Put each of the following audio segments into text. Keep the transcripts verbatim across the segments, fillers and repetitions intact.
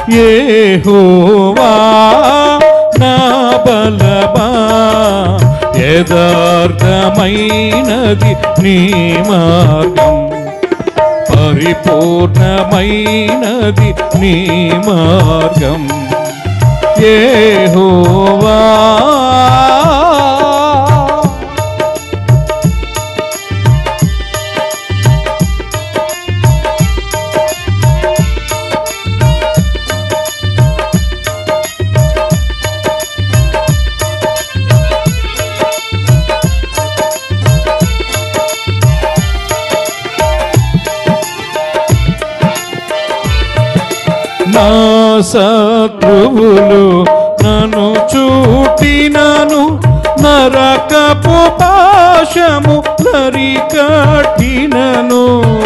యెహోవా నా బలమా యథార్థమైనది నీ మార్గం పరిపూర్ణమైనది నీ మార్గం యెహోవా నా శత్రువులు నన్ను చూటినను నరకపు పాశము నరికట్టినను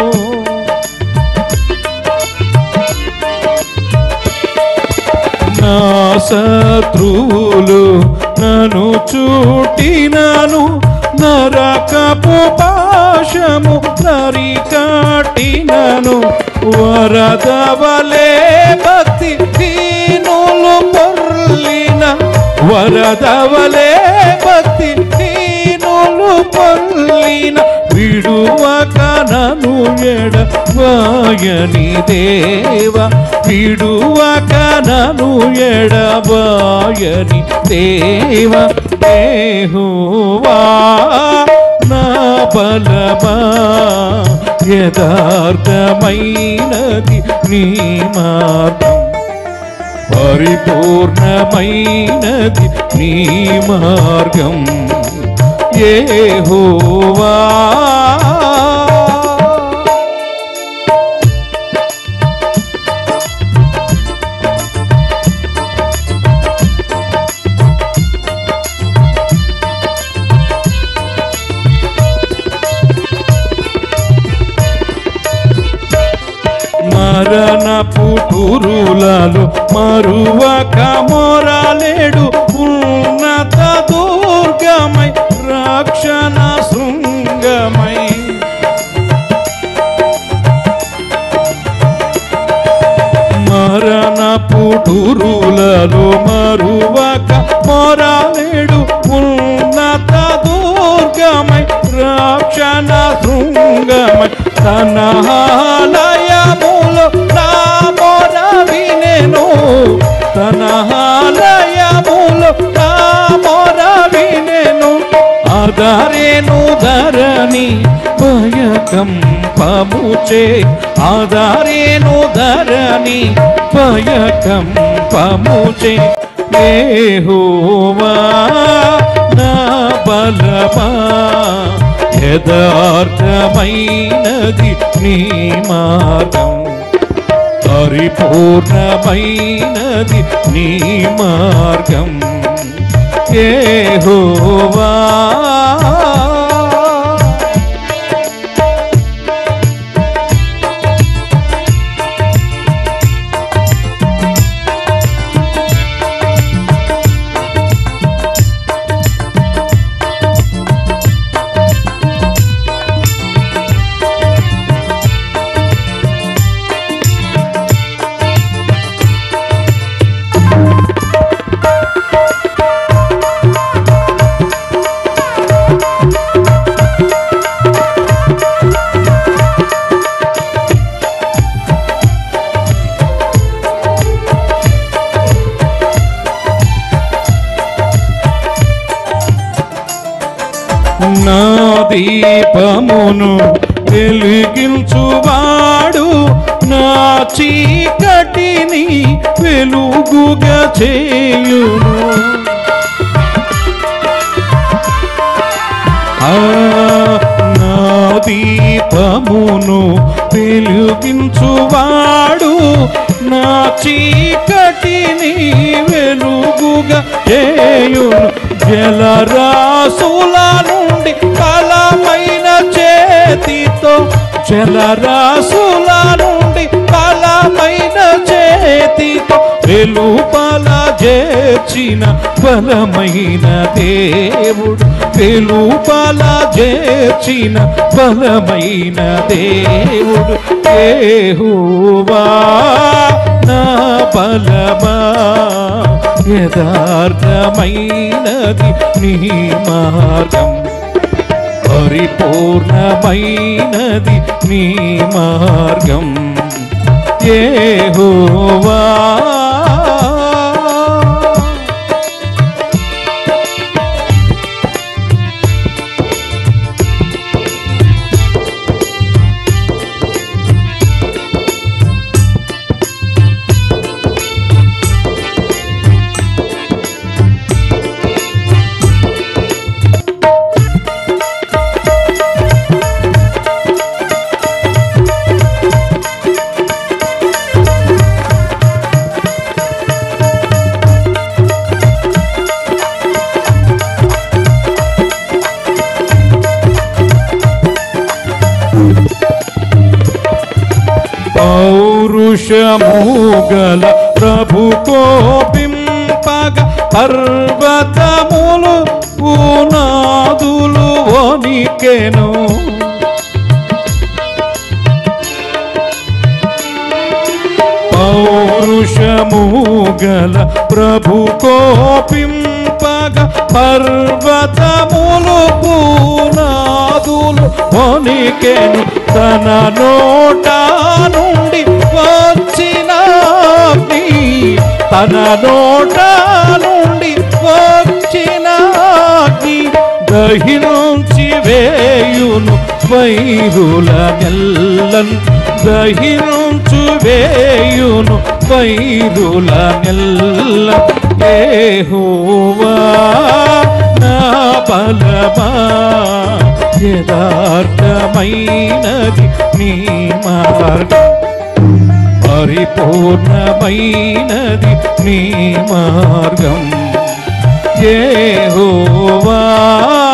నా శత్రువులు నన్ను చూటినను నరకపు పాశము నరికట్టినను వరదవలే భక్తి దీనులు పొర్లిన వరదవలే భక్తి దీనులు పొర్లిన విడువక నను ఎడబాయని దేవ విడువక నను ఎడబాయని దేవ యెహోవా నా బలమా యథార్థమైనది నీ మార్గం పరిపూర్ణమైనది నీ మార్గం యెహోవా మరణ పుటురులలో మరువక మొరలేడు ఉన్నత దుర్గమై రక్షణ శృంగమై మరణ పుటురులలో మరువక మొరలేడు ఉన్నత దుర్గమై రక్షణ శృంగమై తన ఆలయములో నా మొర వినెను తన ఆలయములో నా మొర వినెను ఆదరేను ధరణి భయకంపముచే ఆదరేను ధరణి భయకంపముచే యెహోవా నా బలమా యథార్థమైనది నీ మార్గం పరిపూర్ణమైనది నీ మార్గం యెహోవా నా దీపమును వెలిగించువాడు నా చీకటిని వెలుగుగా చేయును నా దీపమును వెలిగించువాడు నా చీకటిని వెలుగుగా చేయును జలరాసుల నుండి బలమైన చేతితో జలరాసుల నుండి బలమైన చేతితో వెలుపల చేర్చిన బలమైన దేవుడు వెలుపల చేర్చిన బలమైన దేవుడు యెహోవా నా బల యథార్థమైనది నీ మార్గం, పరిపూర్ణమైనది నీ మార్గం యెహోవా. పౌరుషముగల ప్రభు కోపింపగ పర్వతములు పునాదులు వణికెను. పౌరుషముగల ప్రభు కోపింపగ పర్వతములు పునాదులు వణికెను. తన నోట నుండి వచ్చిన అగ్ని, తన నోట నుండి వచ్చిన అగ్ని దహించి వేయును వైరుల నెల్లన్, దహించు వేయును వైరుల నెల్ల. యెహోవా నా బలమా, యథార్థమైనది నీ మార్గం, పరిపూర్ణమైనది నీ మార్గం యెహోవా.